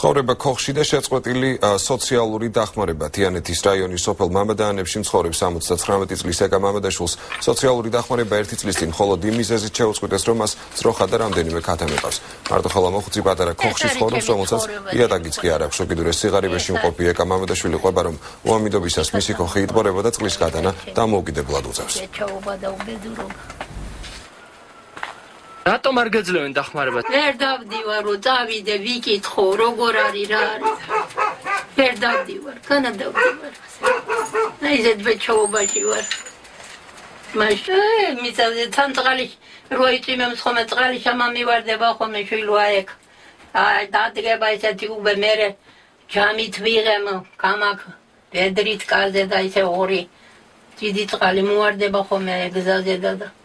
ცხოვრება ქოხში და შეწყვეტილი სოციალური დახმარება. თიანეთის რაიონის სოფელ მამადაანებში მცხოვრებ 79 წლის ეკა მამადაშვილს სოციალური დახმარება 1 წლის წინ მხოლოდ იმ მიზეზით შეუწყვეტეს, რომ მას ძროხა და რამდენიმე ქათა მეყავს. მარტო ხოლო მოხუცი პატარა ქოხში ცხოვრობს, რომელსაც იატაკიც კი არ აქვს. უკიდურეს სიღარიბეში მყოფი ეკა მამადაშვილი ყვება, რომ უამიდობისას მისი ქოხი იტბორება და წყლის გადანა დამოუკიდებლად უწევს. რატომ არ გეძლევენ დახმარებას? ვერ დავდივარ, რომ წავიდე, ვიკითხო, როგორ არის, რა არის. ვერ დავდივარ, განადავდივარ. აი ეს ბეჭოვაში ვარ. მაშინ მისაზე თანწყალი რო იწვიმემ ხოლმე წყალი შემამივარდება ხოლმე შვილვა ეგ. აი დადგება ესეთი უბე მერე ჯამით ვიღემ გამაკ ბედრით კარზე და ისე ორი დიდი წყალი მოواردება ხოლმე გზაზე და